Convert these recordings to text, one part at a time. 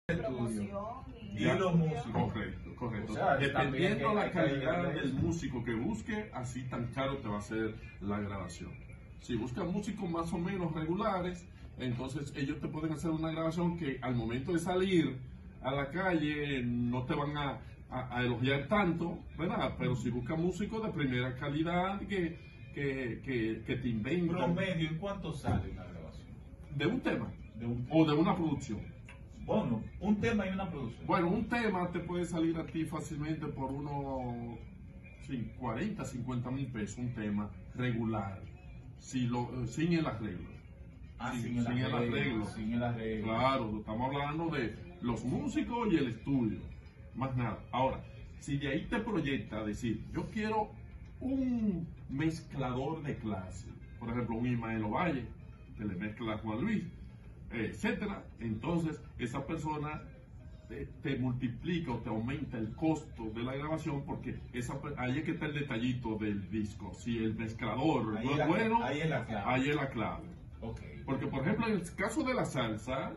promoción y los músicos. Correcto, correcto. O sea, dependiendo la calidad que del músico que busque, así tan caro te va a ser la grabación. Si buscas músicos más o menos regulares, entonces ellos te pueden hacer una grabación que al momento de salir a la calle no te van a elogiar tanto, ¿verdad? Pero si buscas músicos de primera calidad que te inventan. Promedio, ¿en cuánto sale una grabación? ¿De un tema? De un tema. ¿O de una producción? Bueno, un tema y una producción. Bueno, un tema te puede salir a ti fácilmente por unos 40, 50 mil pesos, un tema regular, sin el arreglo. Sin el arreglo. Claro, estamos hablando de los músicos y el estudio, más nada. Ahora, si de ahí te proyecta a decir, yo quiero un mezclador de clase, por ejemplo, un Ismael Ovalle, que le mezcla a Juan Luis, etcétera, entonces esa persona te multiplica o te aumenta el costo de la grabación, porque ahí es que está el detallito del disco. Si el mezclador no es bueno, ahí es la clave. Ahí es la clave. Okay. Porque, por ejemplo, en el caso de la salsa,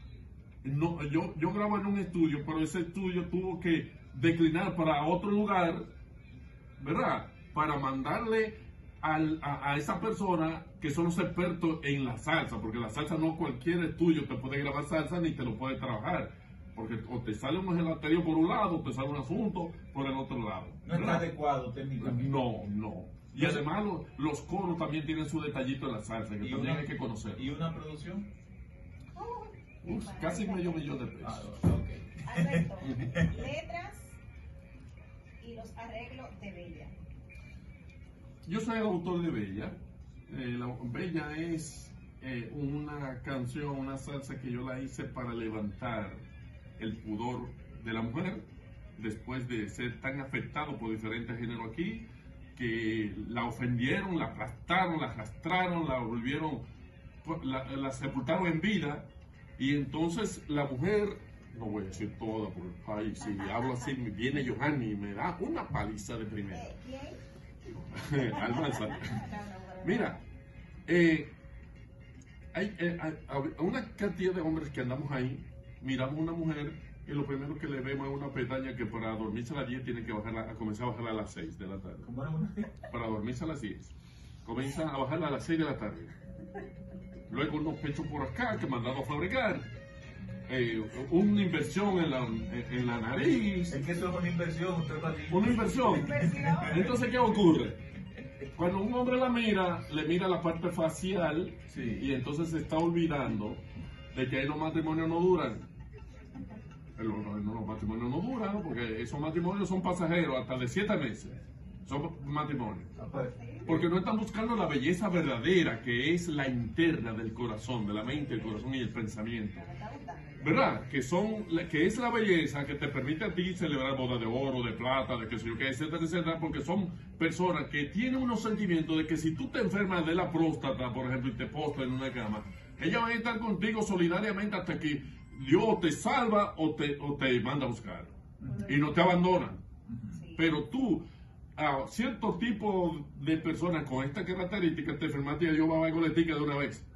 yo grabo en un estudio, pero ese estudio tuvo que declinar para otro lugar, ¿verdad? Para mandarle a esa persona que son los expertos en la salsa, porque la salsa no cualquier estudio te puede grabar salsa ni te lo puede trabajar, porque o te sale un gelaterio por un lado, o te sale un asunto por el otro lado. No está adecuado técnicamente. No. Y además los coros también tienen su detallito en la salsa, que también hay que conocer. ¿Y una producción? Casi medio millón de pesos. Okay. Alberto, letras y los arreglos de Bella. Yo soy el autor de Bella. Bella es una canción, una salsa que yo la hice para levantar el pudor de la mujer después de ser tan afectado por diferentes géneros aquí, que la ofendieron, la aplastaron, la arrastraron, la volvieron, la sepultaron en vida, y entonces la mujer, no voy a decir toda, porque si hablo así viene Johanny y me da una paliza de primera. Almanza. Mira, hay una cantidad de hombres que andamos ahí, miramos a una mujer y lo primero que le vemos es una pestaña que para dormirse a las 10 tiene que comenzar a bajarla a las 6 de la tarde. ¿Cómo era una? Para dormirse a las 10. Comienza a bajarla a las 6 de la tarde. Luego unos pechos por acá que mandado a fabricar. Una inversión en la nariz. Es que eso es una inversión. Una inversión. Entonces, ¿qué ocurre? Cuando un hombre la mira, le mira la parte facial, sí, y entonces se está olvidando de que ahí los matrimonios no duran. Los matrimonios no duran, porque esos matrimonios son pasajeros, hasta de 7 meses. Son matrimonios. Porque no están buscando la belleza verdadera, que es la interna del corazón, de la mente, el corazón y el pensamiento. ¿Verdad? Que es la belleza que te permite a ti celebrar bodas de oro, de plata, de qué sé yo qué, etcétera, etcétera, porque son personas que tienen unos sentimientos de que si tú te enfermas de la próstata, por ejemplo, y te postras en una cama, ellas van a estar contigo solidariamente hasta que Dios te salva o te manda a buscar. Y no te abandonan. Pero tú, a cierto tipo de personas con esta característica, te enfermaste y Dios va a goletica de una vez.